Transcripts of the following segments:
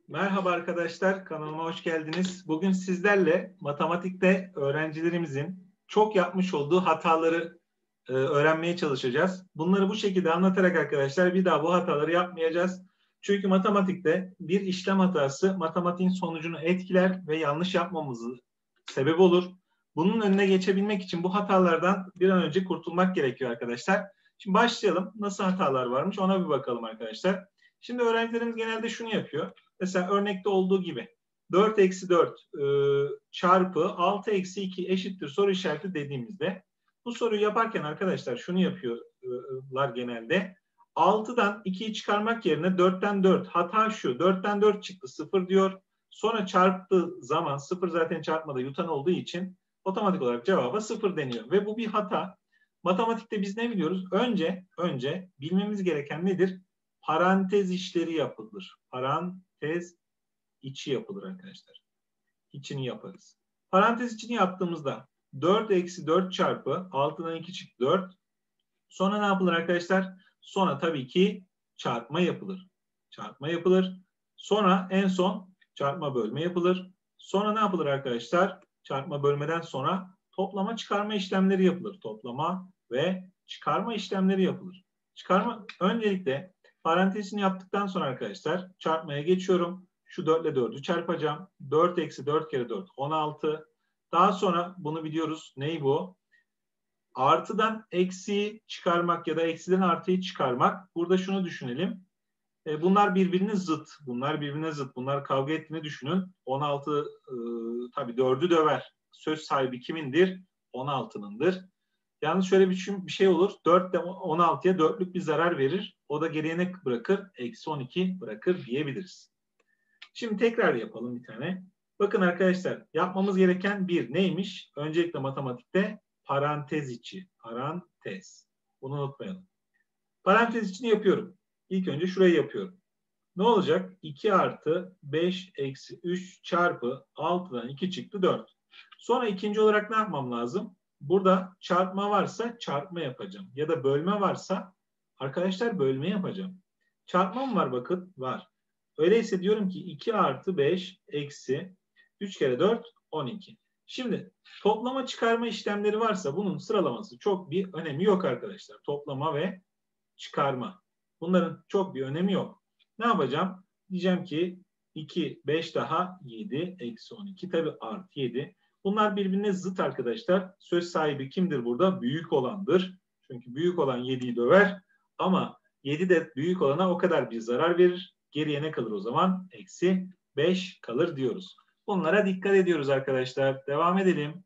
Merhaba arkadaşlar, kanalıma hoş geldiniz. Bugün sizlerle matematikte öğrencilerimizin çok yapmış olduğu hataları öğrenmeye çalışacağız. Bunları bu şekilde anlatarak arkadaşlar bir daha bu hataları yapmayacağız. Çünkü matematikte bir işlem hatası matematiğin sonucunu etkiler ve yanlış yapmamızı sebep olur. Bunun önüne geçebilmek için bu hatalardan bir an önce kurtulmak gerekiyor arkadaşlar. Şimdi başlayalım. Nasıl hatalar varmış ona bir bakalım arkadaşlar. Şimdi öğrencilerimiz genelde şunu yapıyor. Mesela örnekte olduğu gibi 4 eksi 4 çarpı 6 eksi 2 eşittir soru işareti dediğimizde bu soruyu yaparken arkadaşlar şunu yapıyorlar genelde. 6'dan 2'yi çıkarmak yerine 4'ten 4. Hata şu. 4'ten 4 çıktı 0 diyor. Sonra çarptığı zaman 0 zaten çarpmada yutan olduğu için otomatik olarak cevaba 0 deniyor. Ve bu bir hata. Matematikte biz ne biliyoruz? Önce bilmemiz gereken nedir? Parantez işleri yapılır. Parantez içi yapılır arkadaşlar. İçini yaparız. Parantez içini yaptığımızda 4 eksi 4 çarpı 6'dan 2 çıktı 4. Sonra ne yapılır arkadaşlar? Sonra tabii ki çarpma yapılır. Çarpma yapılır. Sonra en son çarpma bölme yapılır. Sonra ne yapılır arkadaşlar? Çarpma bölmeden sonra toplama çıkarma işlemleri yapılır. Toplama ve çıkarma işlemleri yapılır. Çıkarma öncelikle parantezini yaptıktan sonra arkadaşlar çarpmaya geçiyorum. Şu 4 ile 4'ü çarpacağım. 4 eksi 4 kere 4 16. Daha sonra bunu biliyoruz. Ney bu? Artıdan eksiyi çıkarmak ya da eksiden artıyı çıkarmak. Burada şunu düşünelim. Bunlar birbirine zıt. Bunlar birbirine zıt. Bunlar kavga ettiğini düşünün. 16 tabii 4'ü döver. Söz sahibi kimindir? 16'nındır. Yalnız şöyle bir şey olur. 4 de 16'ya 4'lük bir zarar verir. O da geriye ne bırakır? Eksi 12 bırakır diyebiliriz. Şimdi tekrar yapalım bir tane. Bakın arkadaşlar yapmamız gereken bir neymiş? Öncelikle matematikte parantez içi. Parantez. Bunu unutmayalım. Parantez içini yapıyorum. İlk önce şurayı yapıyorum. Ne olacak? 2 artı 5 eksi 3 çarpı 6'dan 2 çıktı 4. Sonra ikinci olarak ne yapmam lazım? Burada çarpma varsa çarpma yapacağım. Ya da bölme varsa arkadaşlar bölme yapacağım. Çarpma mı var bakın? Var. Öyleyse diyorum ki 2 artı 5 eksi 3 kere 4 12. Şimdi toplama çıkarma işlemleri varsa bunun sıralaması çok bir önemi yok arkadaşlar. Toplama ve çıkarma. Bunların çok bir önemi yok. Ne yapacağım? Diyeceğim ki 2, 5 daha 7, eksi 12. Tabi artı 7. Bunlar birbirine zıt arkadaşlar. Söz sahibi kimdir burada? Büyük olandır. Çünkü büyük olan 7'yi döver. Ama 7 de büyük olana o kadar bir zarar verir. Geriye ne kalır o zaman? Eksi 5 kalır diyoruz. Bunlara dikkat ediyoruz arkadaşlar. Devam edelim.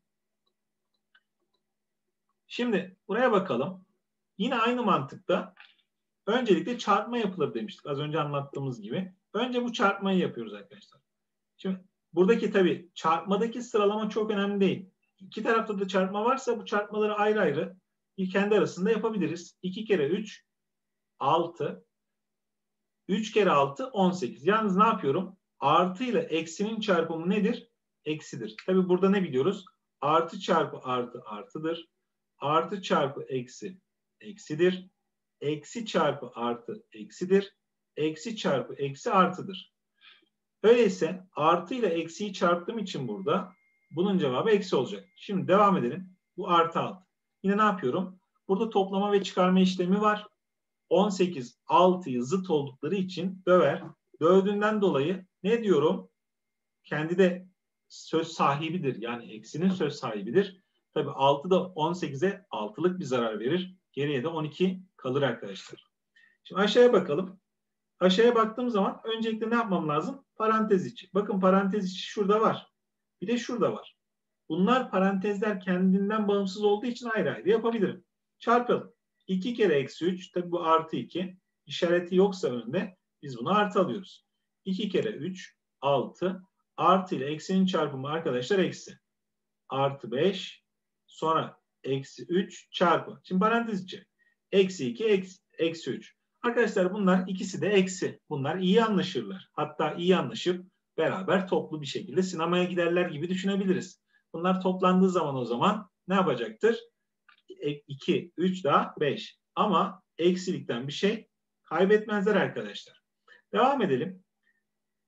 Şimdi buraya bakalım. Yine aynı mantıkta öncelikle çarpma yapılır demiştik. Az önce anlattığımız gibi. Önce bu çarpmayı yapıyoruz arkadaşlar. Şimdi buradaki tabii çarpmadaki sıralama çok önemli değil. İki tarafta da çarpma varsa bu çarpmaları ayrı ayrı kendi arasında yapabiliriz. 2 kere 3 6. 3 kere 6 18. Yalnız ne yapıyorum? Artı ile eksinin çarpımı nedir? Eksidir. Tabii burada ne biliyoruz? Artı çarpı artı artıdır. Artı çarpı eksi eksidir. Eksi çarpı artı eksidir. Eksi çarpı eksi artıdır. Öyleyse artı ile eksiyi çarptığım için burada bunun cevabı eksi olacak. Şimdi devam edelim. Bu artı 6. Yine ne yapıyorum? Burada toplama ve çıkarma işlemi var. 18 6'yı zıt oldukları için döver. Dövdüğünden dolayı ne diyorum? Kendi de söz sahibidir. Yani eksinin söz sahibidir. Tabii 6 da 18'e 6'lık bir zarar verir. Geriye de 12 kalır arkadaşlar. Şimdi aşağıya bakalım. Aşağıya baktığım zaman öncelikle ne yapmam lazım? Parantez içi. Bakın parantez içi şurada var. Bir de şurada var. Bunlar parantezler kendinden bağımsız olduğu için ayrı ayrı yapabilirim. Çarpalım. 2 kere eksi 3. Tabii bu artı 2. İşareti yoksa önünde biz bunu artı alıyoruz. 2 kere 3 6. Artı ile eksinin çarpımı arkadaşlar eksi. Artı 5. Sonra eksi 3 çarpı. Şimdi parantez içi. Eksi 2 eksi 3. Arkadaşlar bunlar ikisi de eksi. Bunlar iyi anlaşırlar. Hatta iyi anlaşıp beraber toplu bir şekilde sinemaya giderler gibi düşünebiliriz. Bunlar toplandığı zaman o zaman ne yapacaktır? 2, 3 daha 5. Ama eksilikten bir şey kaybetmezler arkadaşlar. Devam edelim.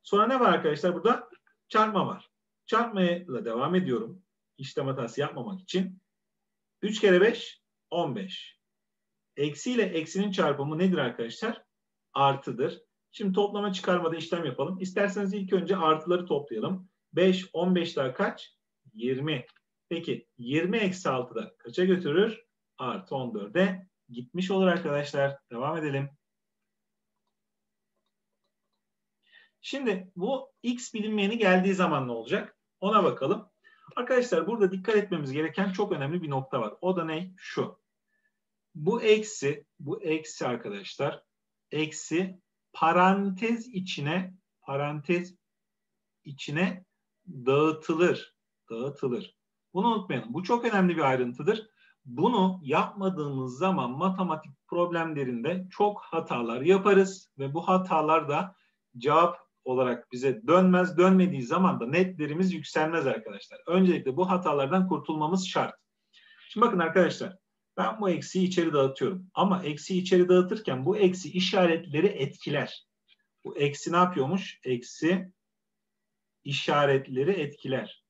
Sonra ne var arkadaşlar? Burada çarpma var. Çarpmayla devam ediyorum. İşlem hatası yapmamak için. 3 kere 5, 15. Eksi ile eksinin çarpımı nedir arkadaşlar? Artıdır. Şimdi toplama çıkarmada işlem yapalım. İsterseniz ilk önce artıları toplayalım. 5, 15 daha kaç? 20. Peki 20 eksi 6'da kaça götürür? Artı 14'e gitmiş olur arkadaşlar. Devam edelim. Şimdi bu x bilinmeyeni geldiği zaman ne olacak? Ona bakalım. Arkadaşlar burada dikkat etmemiz gereken çok önemli bir nokta var. O da ne? Şu. Bu eksi arkadaşlar. Eksi parantez içine dağıtılır. Dağıtılır. Bunu unutmayalım. Bu çok önemli bir ayrıntıdır. Bunu yapmadığımız zaman matematik problemlerinde çok hatalar yaparız ve bu hatalar da cevap olarak bize dönmez. Dönmediği zaman da netlerimiz yükselmez arkadaşlar. Öncelikle bu hatalardan kurtulmamız şart. Şimdi bakın arkadaşlar, ben bu eksiyi içeri dağıtıyorum. Ama eksiyi içeri dağıtırken bu eksi işaretleri etkiler. Bu eksi ne yapıyormuş? Eksi işaretleri etkiler.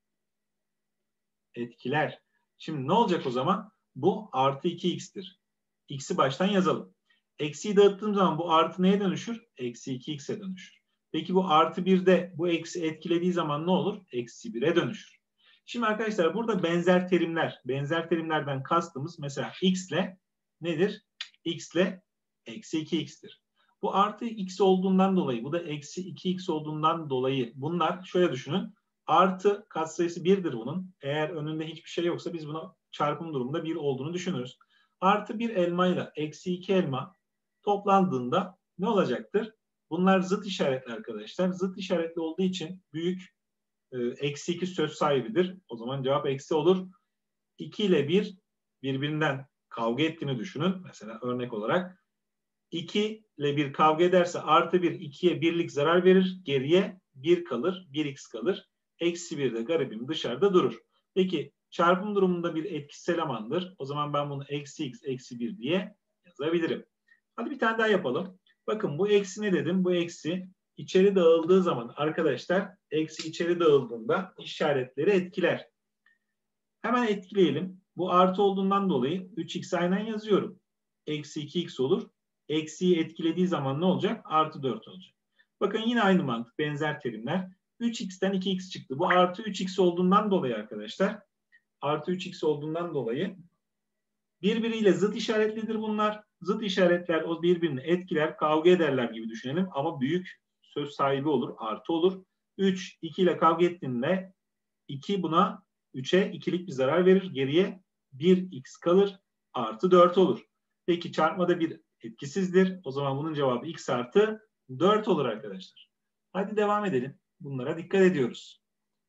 Etkiler. Şimdi ne olacak o zaman? Bu artı 2x'tir. X'i baştan yazalım. Eksiyi dağıttığım zaman bu artı neye dönüşür? Eksi 2x'e dönüşür. Peki bu artı 1'de bu eksi etkilediği zaman ne olur? Eksi 1'e dönüşür. Şimdi arkadaşlar burada benzer terimler. Benzer terimlerden kastımız mesela x ile nedir? X ile eksi 2x'tir. Bu artı x olduğundan dolayı, bu da eksi 2x olduğundan dolayı bunlar şöyle düşünün. Artı katsayısı 1'dir bunun. Eğer önünde hiçbir şey yoksa biz buna çarpım durumunda 1 olduğunu düşünürüz. Artı 1 elma ile eksi 2 elma toplandığında ne olacaktır? Bunlar zıt işaretli arkadaşlar. Zıt işaretli olduğu için büyük eksi 2 söz sahibidir. O zaman cevap eksi olur. 2 ile 1 birbirinden kavga ettiğini düşünün. Mesela örnek olarak 2 ile 1 kavga ederse artı 1 2'ye birlik zarar verir. Geriye 1 kalır. 1x kalır. Eksi 1 de garibim dışarıda durur. Peki çarpım durumunda bir etkisiz elemandır. O zaman ben bunu eksi x eksi 1 diye yazabilirim. Hadi bir tane daha yapalım. Bakın bu eksi ne dedim? Bu eksi içeri dağıldığı zaman arkadaşlar eksi içeri dağıldığında işaretleri etkiler. Hemen etkileyelim. Bu artı olduğundan dolayı 3x aynen yazıyorum. Eksi 2x olur. Eksiyi etkilediği zaman ne olacak? Artı 4 olacak. Bakın yine aynı mantık, benzer terimler. 3x'ten 2x çıktı. Bu artı 3x olduğundan dolayı arkadaşlar. Artı 3x olduğundan dolayı birbiriyle zıt işaretlidir bunlar. Zıt işaretler o birbirini etkiler, kavga ederler gibi düşünelim. Ama büyük söz sahibi olur, artı olur. 3, 2 ile kavga ettiğinde 2 buna 3'e ikilik bir zarar verir. Geriye 1x kalır. Artı 4 olur. Peki çarpmada bir etkisizdir. O zaman bunun cevabı x artı 4 olur arkadaşlar. Hadi devam edelim. Bunlara dikkat ediyoruz.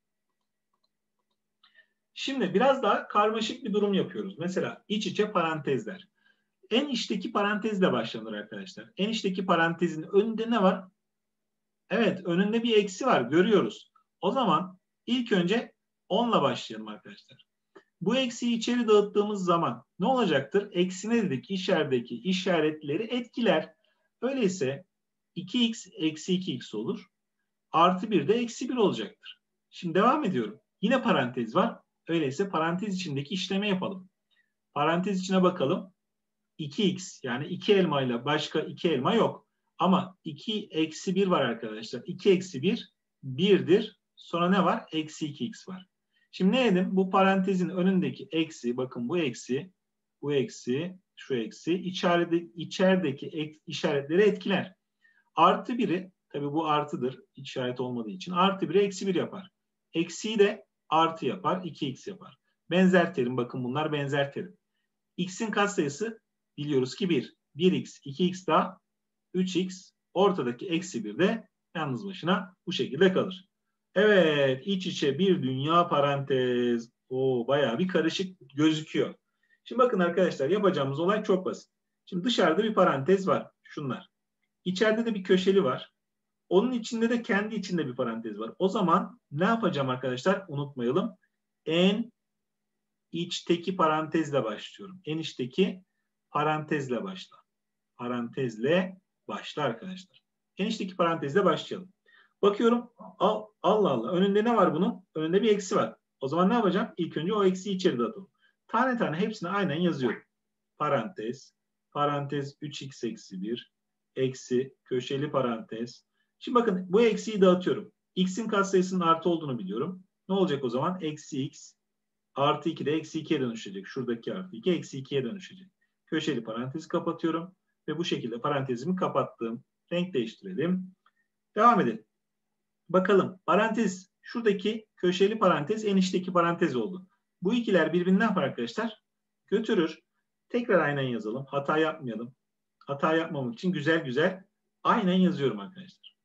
Şimdi biraz daha karmaşık bir durum yapıyoruz. Mesela iç içe parantezler. En içteki parantezle başlanır arkadaşlar. En içteki parantezin önünde ne var? Evet, önünde bir eksi var. Görüyoruz. O zaman ilk önce 10'la başlayalım arkadaşlar. Bu eksiyi içeri dağıttığımız zaman ne olacaktır? Eksi ne dedik? İçerideki işaretleri etkiler. Öyleyse 2x eksi 2x olur. Artı 1 de eksi 1 olacaktır. Şimdi devam ediyorum. Yine parantez var. Öyleyse parantez içindeki işlemi yapalım. Parantez içine bakalım. 2x yani 2 elma ile başka 2 elma yok. Ama 2 eksi 1 var arkadaşlar. 2 eksi 1 1'dir. Sonra ne var? Eksi 2x var. Şimdi ne dedim? Bu parantezin önündeki eksi, bakın bu eksi, bu eksi, şu eksi içerideki işaretleri etkiler. Artı 1'i, tabii bu artıdır işaret olmadığı için. Artı 1'i eksi 1 yapar. Eksiyi de artı yapar, 2x yapar. Benzer terim, bakın bunlar benzer terim. X'in katsayısı biliyoruz ki 1. 1x, 2x daha 3x. Ortadaki eksi 1 de yalnız başına bu şekilde kalır. Evet, iç içe bir dünya parantez. O bayağı bir karışık gözüküyor. Şimdi bakın arkadaşlar, yapacağımız olay çok basit. Şimdi dışarıda bir parantez var. Şunlar. İçeride de bir köşeli var. Onun içinde de kendi içinde bir parantez var. O zaman ne yapacağım arkadaşlar? Unutmayalım. En içteki parantezle başlıyorum. En içteki parantezle başla. Parantezle başla arkadaşlar. En içteki parantezle başlayalım. Bakıyorum Allah Allah önünde ne var bunun? Önünde bir eksi var. O zaman ne yapacağım? İlk önce o eksiği içeri dağıtalım. Tane tane hepsini aynen yazıyorum. Parantez, parantez 3x eksi 1, eksi, köşeli parantez. Şimdi bakın bu eksiği dağıtıyorum. X'in katsayısının artı olduğunu biliyorum. Ne olacak o zaman? Eksi x artı 2 de eksi 2'ye dönüşecek. Şuradaki artı 2 eksi 2'ye dönüşecek. Köşeli parantezi kapatıyorum. Ve bu şekilde parantezimi kapattım. Renk değiştirelim. Devam edelim. Bakalım parantez şuradaki köşeli parantez en içteki parantez oldu. Bu ikiler birbirini ne yapar arkadaşlar? Götürür. Tekrar aynen yazalım. Hata yapmayalım. Hata yapmamak için güzel güzel aynen yazıyorum arkadaşlar.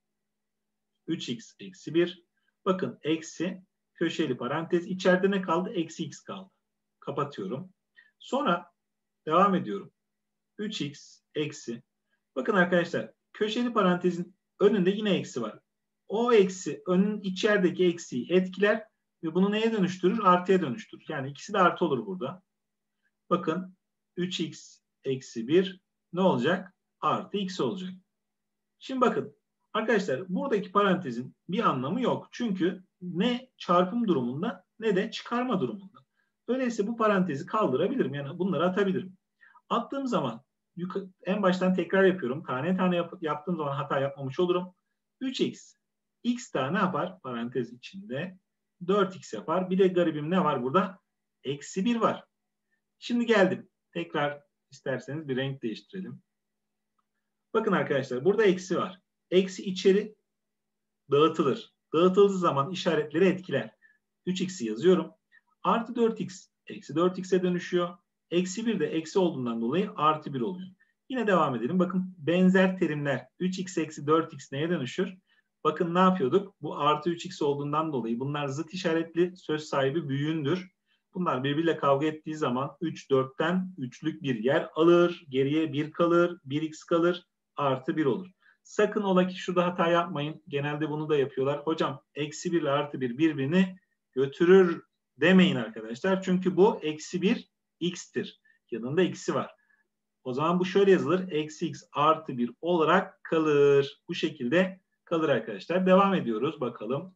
3x eksi 1. Bakın eksi köşeli parantez. İçeride ne kaldı? Eksi x kaldı. Kapatıyorum. Sonra devam ediyorum. 3x eksi. Bakın arkadaşlar köşeli parantezin önünde yine eksi var. O eksi önün içerideki eksiği etkiler ve bunu neye dönüştürür? Artıya dönüştürür. Yani ikisi de artı olur burada. Bakın 3x eksi 1 ne olacak? Artı x olacak. Şimdi bakın arkadaşlar buradaki parantezin bir anlamı yok. Çünkü ne çarpım durumunda ne de çıkarma durumunda. Öyleyse bu parantezi kaldırabilirim. Yani bunları atabilirim. Attığım zaman en baştan tekrar yapıyorum. Tane tane yaptığım zaman hata yapmamış olurum. 3x. X daha ne yapar? Parantez içinde 4x yapar. Bir de garibim ne var burada? Eksi 1 var. Şimdi geldim. Tekrar isterseniz bir renk değiştirelim. Bakın arkadaşlar burada eksi var. Eksi içeri dağıtılır. Dağıtıldığı zaman işaretleri etkiler. 3x'i yazıyorum. Artı 4x eksi 4x'e dönüşüyor. Eksi 1 de eksi olduğundan dolayı artı 1 oluyor. Yine devam edelim. Bakın benzer terimler 3x eksi 4x neye dönüşür? Bakın ne yapıyorduk? Bu artı 3x olduğundan dolayı bunlar zıt işaretli söz sahibi büyüğündür. Bunlar birbiriyle kavga ettiği zaman 3 4'ten 3'lük bir yer alır. Geriye 1 kalır. 1x kalır. Artı 1 olur. Sakın ola ki şurada hata yapmayın. Genelde bunu da yapıyorlar. Hocam eksi 1 ile artı 1 birbirini götürür demeyin arkadaşlar. Çünkü bu eksi 1 x'tir. Yanında x'i var. O zaman bu şöyle yazılır. Eksi x artı 1 olarak kalır. Bu şekilde kalır arkadaşlar. Devam ediyoruz. Bakalım.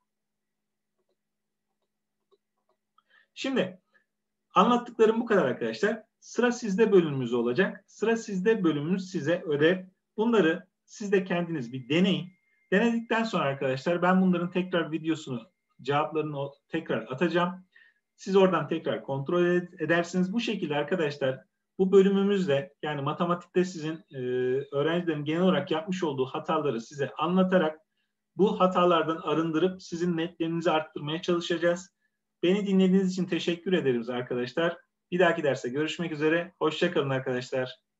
Şimdi anlattıklarım bu kadar arkadaşlar. Sıra sizde bölümümüz olacak. Sıra sizde bölümümüz size ödev. Bunları siz de kendiniz bir deneyin. Denedikten sonra arkadaşlar ben bunların tekrar videosunu, cevaplarını tekrar atacağım. Siz oradan tekrar kontrol edersiniz. Bu şekilde arkadaşlar bu bölümümüzde yani matematikte sizin öğrencilerin genel olarak yapmış olduğu hataları size anlatarak bu hatalardan arındırıp sizin netlerinizi arttırmaya çalışacağız. Beni dinlediğiniz için teşekkür ederiz arkadaşlar. Bir dahaki derste görüşmek üzere. Hoşça kalın arkadaşlar.